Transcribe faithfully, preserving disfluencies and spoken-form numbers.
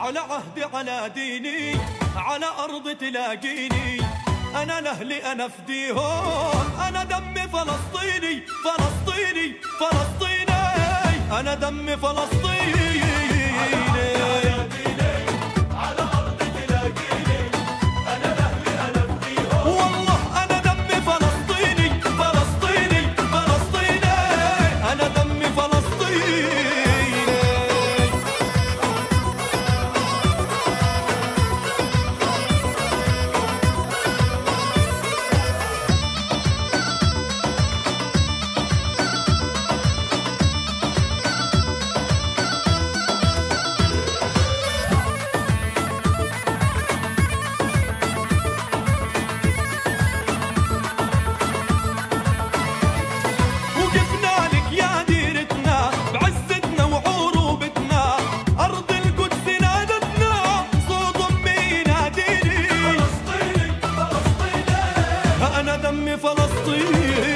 على عهدي على ديني على أرض تلاقيني، أنا لأهلي أنا فديهم، أنا دمي فلسطيني فلسطيني فلسطيني، أنا دمي فلسطيني. أنا دمي فلسطيني